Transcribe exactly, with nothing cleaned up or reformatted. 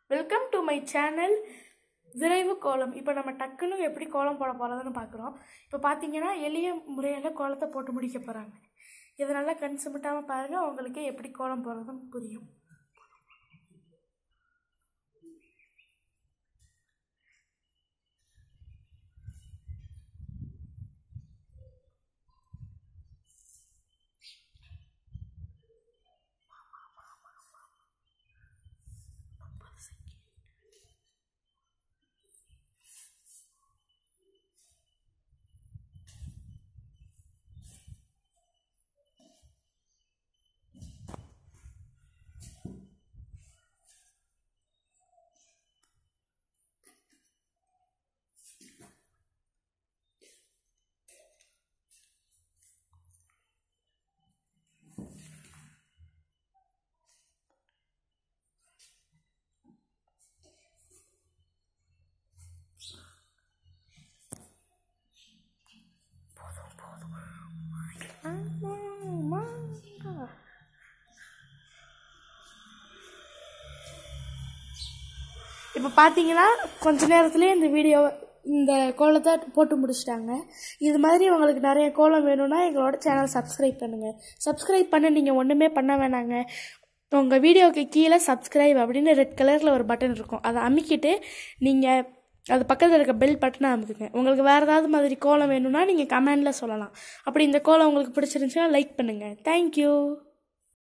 Welcome to my channel விரைவு கோலம். இப்போ நம்ம டக்குன்னு எப்படி கோலம் போட போகிறதுன்னு பார்க்குறோம். இப்போ பார்த்தீங்கன்னா எளிய முறையில் கோலத்தை போட்டு முடிக்க போகிறாங்க. இதை நல்லா கண் சிமிட்டாமல் பாருங்கள், உங்களுக்கு எப்படி கோலம் போடுறதுன்னு புரியும். இப்போ பார்த்தீங்கன்னா கொஞ்ச நேரத்துலேயே இந்த வீடியோ இந்த கோலத்தை போட்டு முடிச்சிட்டாங்க. இது மாதிரி உங்களுக்கு நிறைய கோலம் வேணும்னா எங்களோட சேனல் சப்ஸ்கிரைப் பண்ணுங்கள். சப்ஸ்கிரைப் பண்ண நீங்கள் ஒன்றுமே பண்ண வேணாங்க. உங்கள் வீடியோவுக்கு கீழே சப்ஸ்கிரைப் அப்படின்னு ரெட் கலரில் ஒரு பட்டன் இருக்கும், அதை அமுக்கிட்டு நீங்கள் அது பக்கத்தில் இருக்க பெல் பட்டனை அமுக்குங்க. உங்களுக்கு வேறு ஏதாவது மாதிரி கோலம் வேணும்னா நீங்கள் கமெண்டில் சொல்லலாம். அப்படி இந்த கோலம் உங்களுக்கு பிடிச்சிருந்துச்சுன்னா லைக் பண்ணுங்கள். தேங்க்யூ.